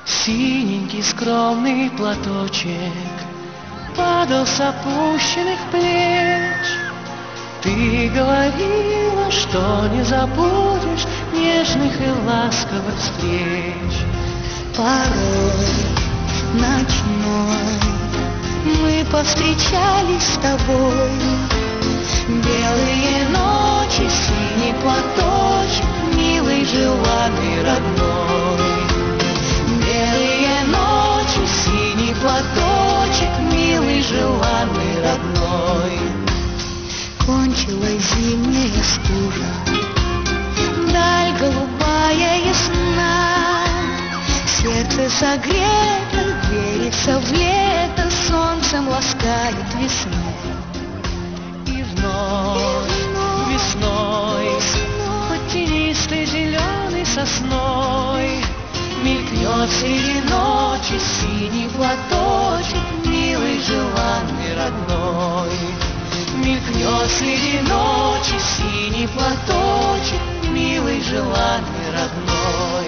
Синенький скромный платочек падал с опущенных плеч. Ты говорила, что не забудешь нежных и ласковых встреч. Порой ночной мы повстречались с тобой. Белые ночи, синий платочек, милый, желанный, родной. Белые ночи, синий платочек, милый, желанный, родной. Кончилась зимняя стужа, даль голубая ясна, сердце согрето, верится в лето, солнцем ласкает весну. И вновь весной под тенистой зеленой сосной мелькнет среди ночи синий платочек, милый, желанный, родной. Мелькнет среди ночи синий платочек, милый, желанный, родной.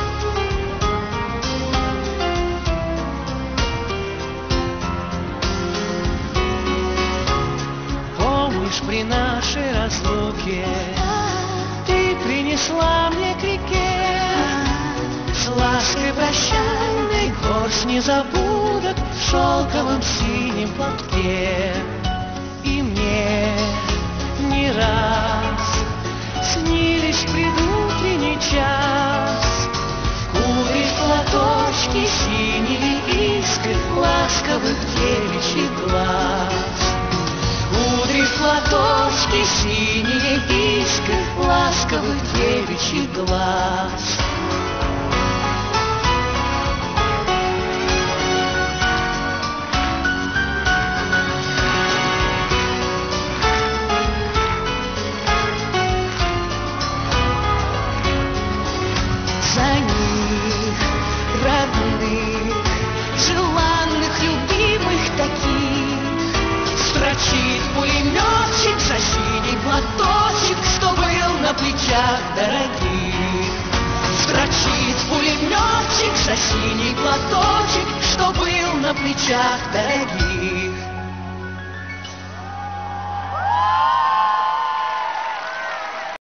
Помнишь, при нашей разлуке ты принесла мне к реке с лаской прощальной горсть незабудок в шелковом синем платке. И мне не раз снились в предутренний час кудри в платочке, синие искры ласковых девичьих глаз. Кудри в платочке, синие искры ласковых девичьих глаз. За них, родных, желанных, любимых таких, Строчит пулеметчик за синий платочек, что был на плечах дорогих. Строчит пулеметчик за синий платочек, что был на плечах дорогих.